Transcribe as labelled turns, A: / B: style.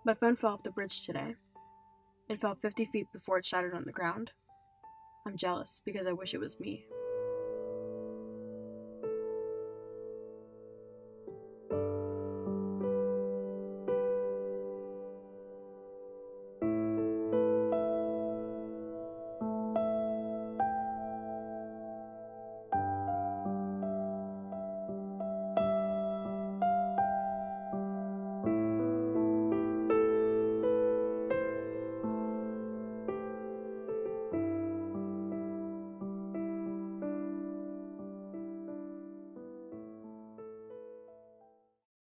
A: My phone fell off the bridge today. It fell 50 feet before it shattered on the ground. I'm jealous because I wish it was me.